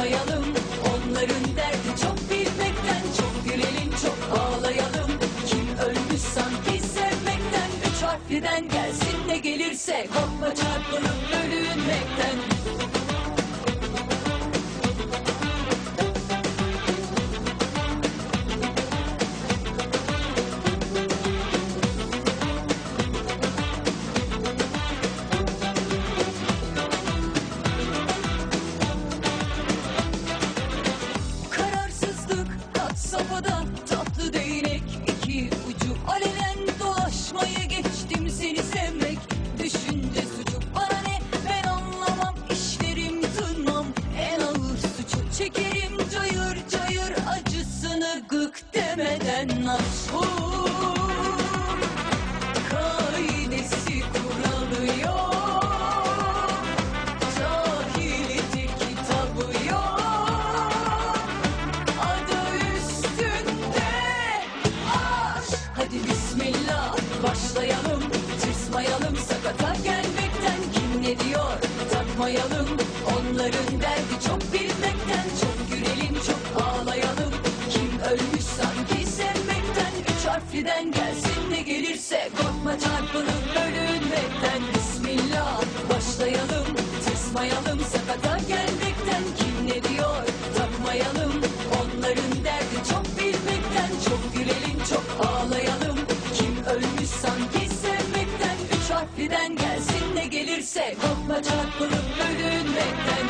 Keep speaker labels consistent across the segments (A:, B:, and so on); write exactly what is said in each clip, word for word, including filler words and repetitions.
A: takmayalım. Onların derdi çok bilmekten, çok gülelim çok ağlayalım. Kim ölmüş sanki sevmekten, üç harfliden gelsin ne gelirse. Korkma çarpılıp bölünmekten. Safhada tatlı değnek, iki ucu alenen dolaşmayı geçtim seni sevmek. Düşünce suçu bana ne, ben anlamam, işlerim tınmam. En ağır suçu çekerim cayır cayır, acısını gık demeden aşk. Kaidesi kuralı yok, cahilce kitabı yok. Hadi bismillah başlayalım, tırsmayalım sakata gelmekten. Kim ne diyor takmayalım, onların derdi çok bilmekten. Çok gülelim çok ağlayalım, kim ölmüş sanki sevmekten. Üç harfliden gelsin ne gelirse, korkma çarpılıp bölünmekten. Bismillah başlayalım, tırsmayalım sakata gelmekten. Kim ne diyor takmayalım, onların derdi çok bilmekten. Çok gülelim çok ağlayalım, kim ölmüş sanki sevmekten. Üç harfliden gelsin ne gelirse, korkma çarpılıp bölünmekten.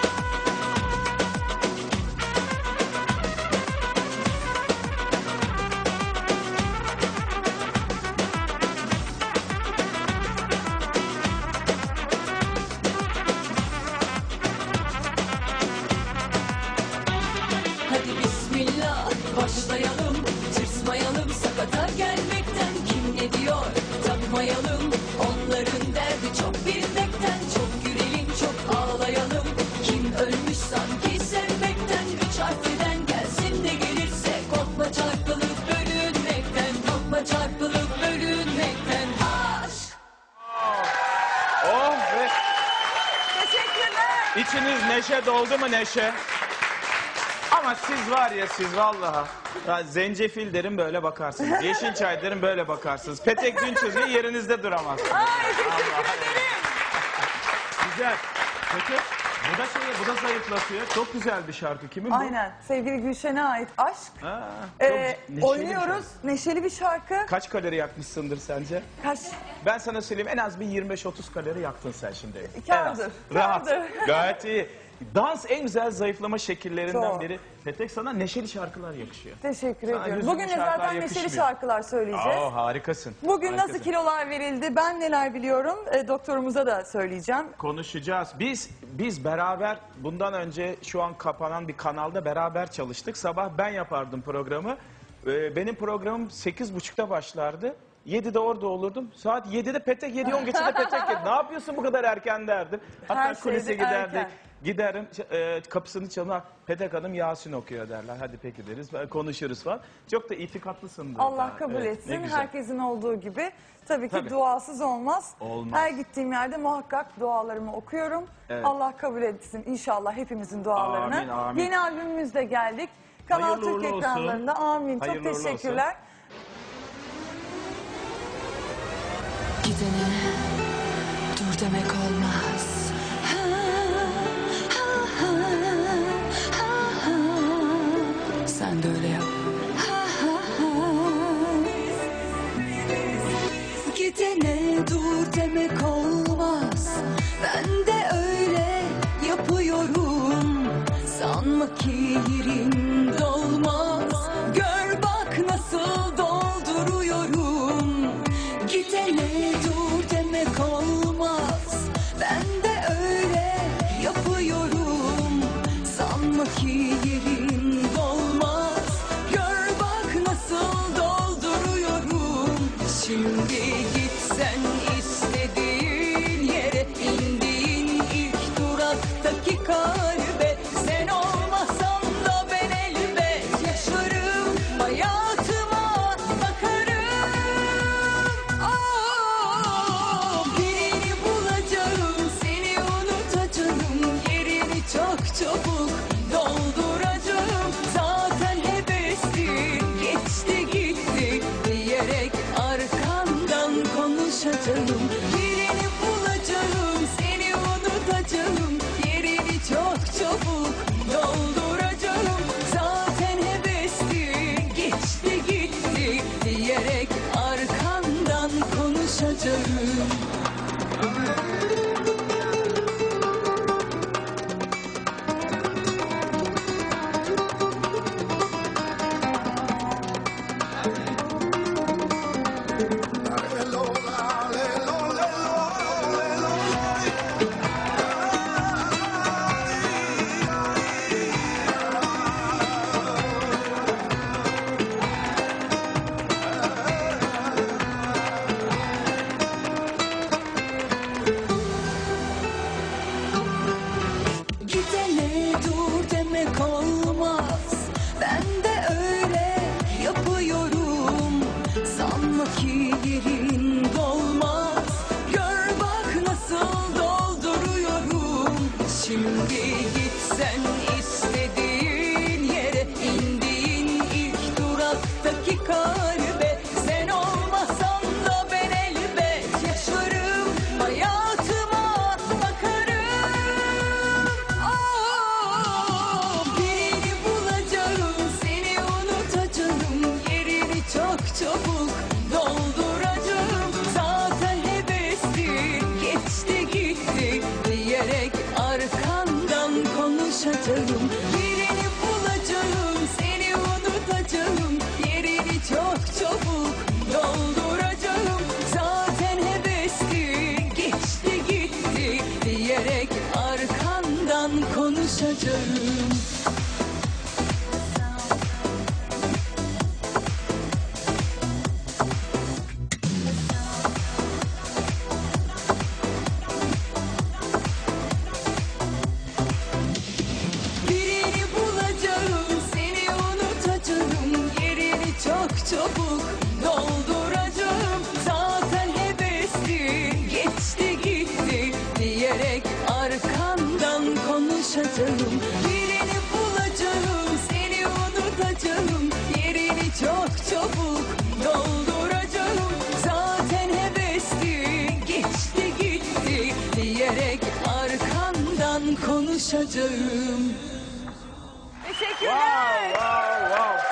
A: Hadi bismillah başlayalım, tırsmayalım sakata gelmekten. Kim ne diyor takmayalım, onların derdi çok bilmekten. Çok gülelim çok ağlayalım, kim ölmüş sanki sevmekten. Üç harfliden gelsin ne gelirse, korkma çarpılıp bölünmekten. Korkma çarpılıp bölünmekten. Aşk.
B: Oh be.
C: Teşekkürler.
B: İçiniz neşe doldu mu neşe? Ama siz var ya siz vallahi. Ya zencefil derim böyle bakarsınız. Yeşil çay derim böyle bakarsınız. Petek Günçöz'ü yerinizde duramazsınız.
C: Ay teşekkür ederim.
B: Güzel. Peki bu da şey, bu da zayıflatıyor. Çok güzel bir şarkı. Kimin bu?
C: Aynen. Sevgili Gülşen'e ait Aşk.
B: Ha,
C: Ee,
B: çok neşeli bir
C: oynuyoruz.
B: şarkı.
C: Neşeli bir şarkı.
B: Kaç kalori yakmışsındır sence?
C: Kaç?
B: Ben sana söyleyeyim, en az bir yirmi beş otuz kalori yaktın sen şimdi.
C: Kârdır,
B: En az. Rahat.
C: kârdır.
B: Gayet iyi. Dans en güzel zayıflama şekillerinden
C: Çok.
B: biri. Petek, sana neşeli şarkılar yakışıyor.
C: Teşekkür
B: Sana
C: ediyorum.
B: hüzünlü
C: Bugün de
B: şarkılar
C: zaten
B: yakışmıyor.
C: neşeli şarkılar söyleyeceğiz.
B: Aa, harikasın.
C: Bugün
B: Harikasın.
C: nasıl kilolar verildi, ben neler biliyorum, e, doktorumuza da söyleyeceğim.
B: Konuşacağız. Biz biz beraber bundan önce şu an kapanan bir kanalda beraber çalıştık. Sabah ben yapardım programı. Ee, benim programım sekiz buçukta başlardı. yedide orada olurdum. Saat yedide Petek, yedi on geçide Petek yedi. Ne yapıyorsun bu kadar erken derdim. Hatta
C: Her
B: kulise
C: şeyde
B: giderdik.
C: erken.
B: Giderim, e, kapısını çalar. Petek Hanım Yasin okuyor derler. Hadi peki deriz, konuşuruz falan. Çok da itikatlısın.
C: Allah kabul
B: Evet, ne
C: etsin.
B: güzel.
C: Herkesin olduğu gibi. Tabii ki
B: Tabii.
C: duasız olmaz.
B: Olmaz.
C: Her gittiğim yerde muhakkak dualarımı okuyorum.
B: Evet.
C: Allah kabul etsin inşallah hepimizin dualarını.
B: Amin, amin.
C: Yeni albümümüzde geldik. Kanal
B: Hayırlı
C: Türk
B: uğurlu olsun.
C: ekranlarında. Amin.
B: Hayırlı
C: Çok
B: uğurlu
C: teşekkürler.
A: Gidene dur demek olmaz. Sen de öyle yap. Gidene dur demek olmaz. Ben de öyle yapıyorum. Sanma ki yerim dolmaz. Gör bak nasıl dolduruyorum. Gidene dur demek olmaz. Ben de öyle yapıyorum. Sanma ki yerim dolmaz. Gör bak nasıl dolduruyorum. Şimdi gitsen istediğin yere, indiğin ilk duraktaki kalbe. Sen olmasan da ben elbet yaşarım. Hayatıma bakarım. Oh, birini bulacağım, seni unutacağım. Yerini çok çabuk dolduracağım. Zaten hevesli geçti gitti diyerek arkandan konuşacağım. Birini bulacağım, seni unutacağım, yerini çok çabuk dolduracağım. Zaten hevesli geçti gitti diyerek arkandan konuşacağım. Gidene dur demek olmaz, ben de öyle yapıyorum. Sanma ki yerin dolmaz, gör bak nasıl dolduruyorum. Şimdi gitsen istediğin yere, indiğin ilk duraktaki kalbe. Sen olmasan da ben elbet yaşarım, hayatıma bakarım. Oh, birini bulacağım, seni unutacağım, yerini çok çabuk dolduracağım. Zaten hevesli geçti gitti diyerek arkandan konuşacağım. Birini bulacağım, seni unutacağım, yerini çok çabuk dolduracağım. Zaten hevesli geçti gitti diyerek arkandan konuşacağım. Birini bulacağım, seni unutacağım, yerini çok çabuk dolduracağım. Zaten hevesli geçti gitti diyerek arkandan konuşacağım. Birini bulacağım, seni unutacağım, yerini çok çabuk dolduracağım. Zaten hevesli geçti gitti diyerek arkandan konuşacağım.
C: Teşekkürler.
B: Wow, wow, wow.